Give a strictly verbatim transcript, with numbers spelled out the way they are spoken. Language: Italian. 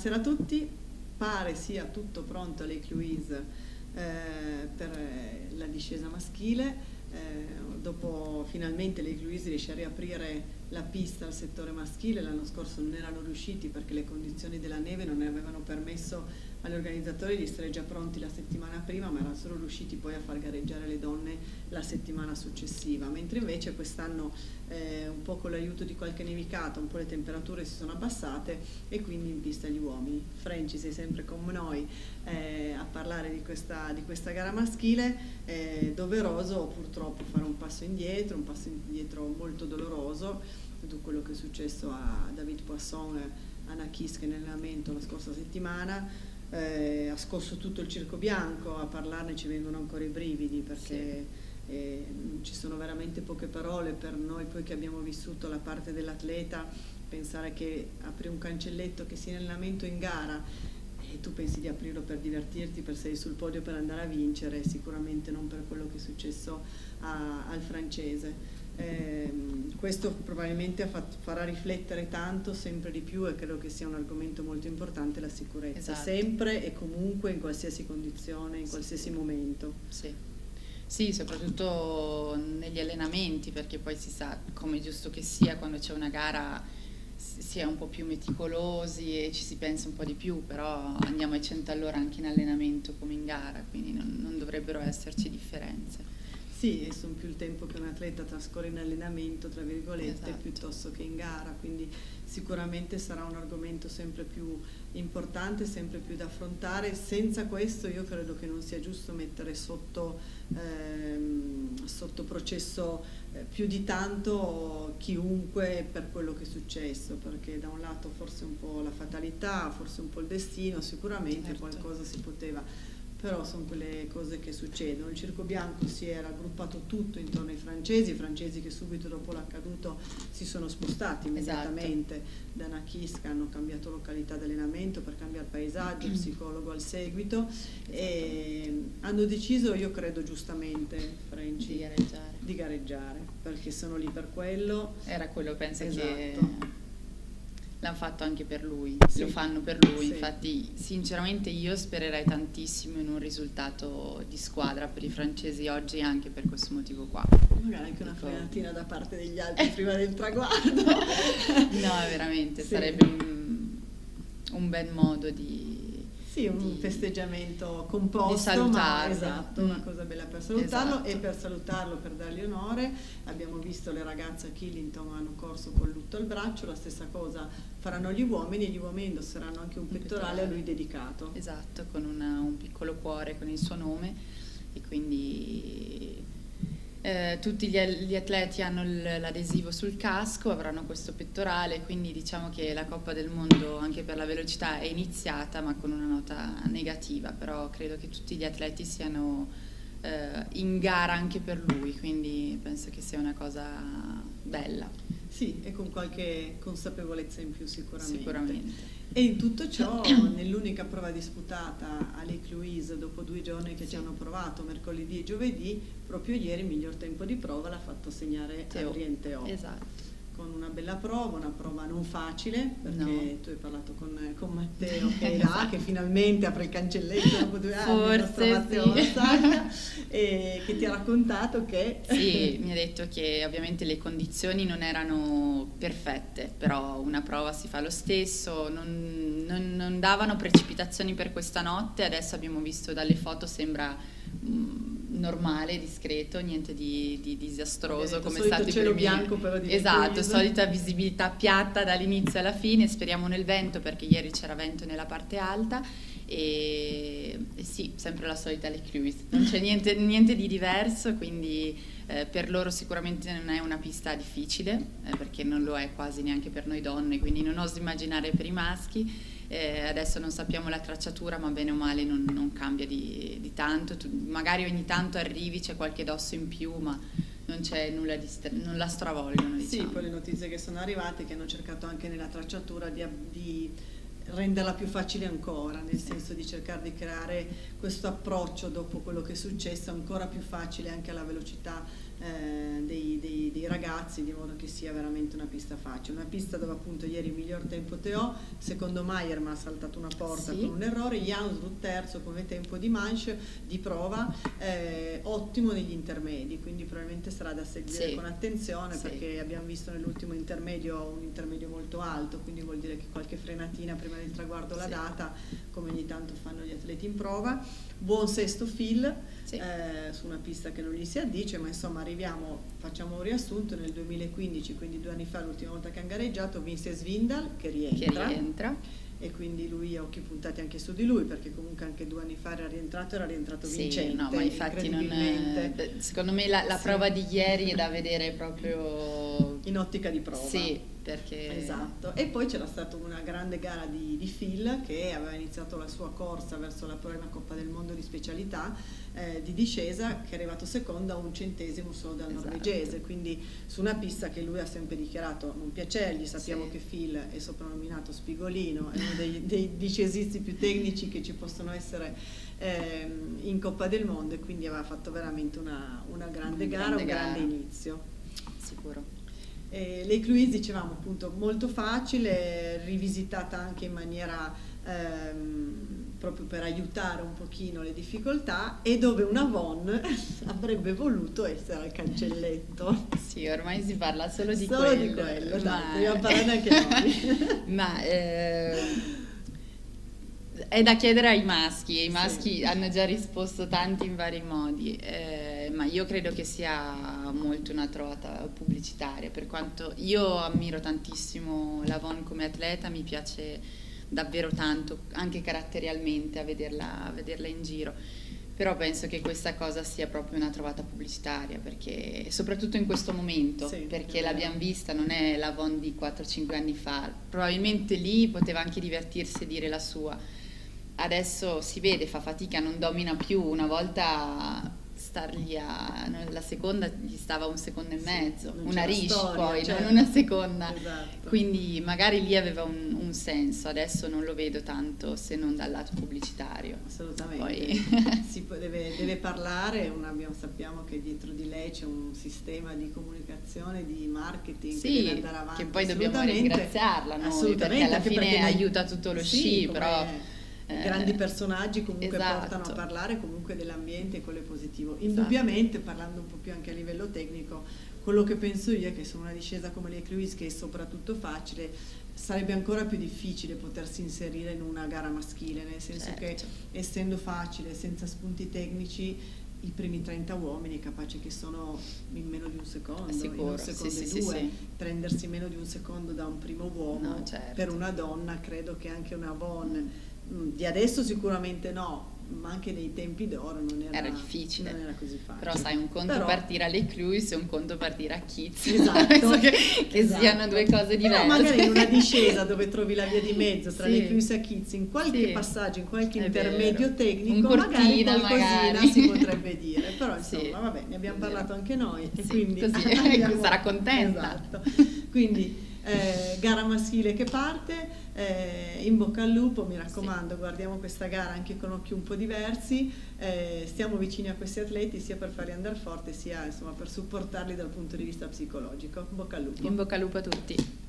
Buonasera a tutti, pare sia tutto pronto all'Lake Louise eh, per la discesa maschile, eh, dopo finalmente Lake Louise riesce a riaprire la pista al settore maschile. L'anno scorso non erano riusciti perché le condizioni della neve non ne avevano permesso agli organizzatori di essere già pronti la settimana prima, ma erano solo riusciti poi a far gareggiare le donne la settimana successiva, mentre invece quest'anno eh, un po' con l'aiuto di qualche nevicata, un po' le temperature si sono abbassate e quindi in pista gli uomini. Franci, sei sempre con noi eh, a parlare di questa, di questa gara maschile. È doveroso purtroppo fare un passo indietro, un passo indietro molto doloroso, tutto quello che è successo a David Poisson, Anna Kiske nell'allenamento la scorsa settimana. Eh, ha scosso tutto il circo bianco, a parlarne ci vengono ancora i brividi perché sì. eh, ci sono veramente poche parole per noi poi che abbiamo vissuto la parte dell'atleta. Pensare che apri un cancelletto che sia in allenamento o in gara e tu pensi di aprirlo per divertirti, per salire sul podio, per andare a vincere, sicuramente non per quello che è successo a, al francese. Eh, questo probabilmente fatto, farà riflettere tanto sempre di più, e credo che sia un argomento molto importante, la sicurezza, esatto. Sempre e comunque in qualsiasi condizione, in qualsiasi momento. Sì. Sì, soprattutto negli allenamenti, perché poi si sa, come è giusto che sia, quando c'è una gara si è un po' più meticolosi e ci si pensa un po' di più, però andiamo ai cento all'ora anche in allenamento come in gara, quindi non, non dovrebbero esserci differenze. Sì, e sono più il tempo che un atleta trascorre in allenamento, tra virgolette, esatto. piuttosto che in gara, quindi sicuramente sarà un argomento sempre più importante, sempre più da affrontare. Senza questo io credo che non sia giusto mettere sotto, ehm, sotto processo eh, più di tanto chiunque per quello che è successo, perché da un lato forse un po' la fatalità, forse un po' il destino, sicuramente certo. Qualcosa si poteva... Però sono quelle cose che succedono. Il circo bianco si era aggruppato tutto intorno ai francesi, i francesi che subito dopo l'accaduto si sono spostati immediatamente esatto. da Nakiska, hanno cambiato località di allenamento per cambiare paesaggio, il psicologo al seguito esatto. e hanno deciso, io credo giustamente, Franci, di gareggiare. di gareggiare, perché sono lì per quello. Era quello, penso esatto. che... L'hanno fatto anche per lui, sì. Lo fanno per lui, sì. Infatti sinceramente io spererei tantissimo in un risultato di squadra per i francesi oggi anche per questo motivo qua. Magari anche una frenatina da parte degli altri prima del traguardo. No, veramente, sì. Sarebbe un, un bel modo di... Sì, un di, festeggiamento composto, di salutarlo. Ma esatto, mm. una cosa bella per salutarlo esatto. E per salutarlo, per dargli onore, abbiamo visto le ragazze a Killington hanno corso col lutto al braccio, la stessa cosa faranno gli uomini, e gli uomini indosseranno anche un, un pettorale, pettorale a lui dedicato. Esatto, con una, un piccolo cuore con il suo nome, e quindi... Eh, tutti gli, gli atleti hanno l'adesivo sul casco, avranno questo pettorale, quindi diciamo che la Coppa del Mondo anche per la velocità è iniziata ma con una nota negativa, però credo che tutti gli atleti siano eh, in gara anche per lui, quindi penso che sia una cosa bella. Sì, e con qualche consapevolezza in più sicuramente. Sicuramente. E in tutto ciò, nell'unica prova disputata a Lake Louise, dopo due giorni che sì. ci hanno provato, mercoledì e giovedì, proprio ieri il miglior tempo di prova l'ha fatto segnare Adrien Théo. Esatto. Con una bella prova, una prova non facile, perché no. tu hai parlato con, con Matteo che è là, esatto. che finalmente apre il cancelletto dopo due anni, forse il Matteo sì. Massaglia, e che ti ha raccontato che... Sì, mi ha detto che ovviamente le condizioni non erano perfette, però una prova si fa lo stesso, non, non, non davano precipitazioni per questa notte, adesso abbiamo visto dalle foto, sembra... Mh, normale, discreto, niente di, di disastroso detto, come è stato cielo bianco però di esatto, solita visibilità piatta dall'inizio alla fine, speriamo nel vento perché ieri c'era vento nella parte alta e, e sì, sempre la solita Lake Louise, non c'è niente, niente di diverso, quindi eh, per loro sicuramente non è una pista difficile eh, perché non lo è quasi neanche per noi donne, quindi non oso immaginare per i maschi. Eh, adesso non sappiamo la tracciatura, ma bene o male non, non cambia di, di tanto, tu, magari ogni tanto arrivi, c'è qualche dosso in più, ma non c'è nulla di non la stravolgono, diciamo. Sì, poi le notizie che sono arrivate che hanno cercato anche nella tracciatura di, di renderla più facile ancora, nel sì. senso di cercare di creare questo approccio dopo quello che è successo ancora più facile anche alla velocità eh, dei, dei, dei ragazzi, di modo che sia veramente una pista facile. Una pista dove appunto ieri il miglior tempo Théo, secondo Mayer ma ha saltato una porta, sì, con un errore, Jansrud terzo come tempo di manche, di prova, eh, ottimo negli intermedi, quindi probabilmente sarà da seguire, sì, con attenzione, sì, perché abbiamo visto nell'ultimo intermedio un intermedio molto alto, quindi vuol dire che qualche frenatina prima del traguardo l'ha, sì, data, come ogni tanto fanno gli atleti in prova. Buon sesto Phil, sì, eh, su una pista che non gli si addice, ma insomma arriviamo, facciamo un riassunto, nel duemilaquindici, quindi due anni fa, l'ultima volta che ha gareggiato, vinse Svindal che rientra, che rientra, e quindi lui ha occhi puntati anche su di lui, perché comunque anche due anni fa era rientrato, era rientrato sì, vincente, no, ma infatti non è, secondo me la, la sì, prova di ieri è da vedere proprio in ottica di prova. Sì, perché... Esatto. E poi c'era stata una grande gara di, di Phil, che aveva iniziato la sua corsa verso la prima Coppa del Mondo di specialità, eh, di discesa, che è arrivato secondo a un centesimo solo dal, esatto, norvegese, quindi su una pista che lui ha sempre dichiarato non piacergli. Sappiamo, sì, che Phil è soprannominato Spigolino, è uno dei, dei discesisti più tecnici che ci possono essere eh, in Coppa del Mondo, e quindi aveva fatto veramente una, una grande gara, grande un gara. grande inizio. Sicuro. Eh, le Cluise, dicevamo, appunto molto facile, rivisitata anche in maniera ehm, proprio per aiutare un pochino le difficoltà, e dove una Von avrebbe voluto essere al cancelletto. Sì, ormai si parla solo di solo quello. di quello, ma... dai, dobbiamo parlare anche noi. ma eh... è da chiedere ai maschi, e i maschi, sì, hanno già risposto tanti in vari modi, eh, ma io credo che sia molto una trovata pubblicitaria, per quanto io ammiro tantissimo la Von come atleta, mi piace davvero tanto, anche caratterialmente, a vederla, a vederla in giro, però penso che questa cosa sia proprio una trovata pubblicitaria, perché soprattutto in questo momento, sì, perché l'abbiamo vista, non è la Von di quattro cinque anni fa, probabilmente lì poteva anche divertirsi e dire la sua. Adesso si vede, fa fatica, non domina più. Una volta stargli a la seconda gli stava un secondo e mezzo, sì, una Riche poi, certo, non una seconda, esatto, quindi magari lì aveva un, un senso. Adesso non lo vedo tanto, se non dal lato pubblicitario. Assolutamente. Poi... si può, deve, deve parlare, una, abbiamo, sappiamo che dietro di lei c'è un sistema di comunicazione, di marketing, sì, che deve andare avanti, che poi dobbiamo ringraziarla noi, perché alla fine perché aiuta tutto lo sì, sci, però grandi personaggi comunque, esatto, portano a parlare comunque dell'ambiente, e quello è positivo. Indubbiamente, esatto, parlando un po' più anche a livello tecnico, quello che penso io è che su una discesa come le Cluise, che è soprattutto facile, sarebbe ancora più difficile potersi inserire in una gara maschile, nel senso, certo, che essendo facile, senza spunti tecnici, i primi trenta uomini capaci che sono in meno di un secondo, sicuro, in un secondo sì, e sì, due, sì, prendersi meno di un secondo da un primo uomo, no, certo, per una donna, credo che anche una Von di adesso sicuramente no, ma anche nei tempi d'oro non era, era difficile, non era così facile. Però sai, un conto Però... partire alle Cluise e un conto partire a Kiez, esatto, che, che esatto, siano due cose diverse. Però magari in una discesa dove trovi la via di mezzo tra, sì, le Cluise e Kiez, in qualche, sì, passaggio, in qualche è intermedio vero, tecnico, un cortina, magari qualcosina magari si potrebbe dire, però insomma, sì, vabbè, ne abbiamo parlato anche noi, e sì, quindi così abbiamo... sarà contenta. Esatto. Quindi Eh, gara maschile che parte, eh, in bocca al lupo, mi raccomando, sì, guardiamo questa gara anche con occhi un po' diversi, eh, stiamo vicini a questi atleti sia per farli andare forte sia insomma per supportarli dal punto di vista psicologico. In bocca al lupo. In bocca al lupo a tutti.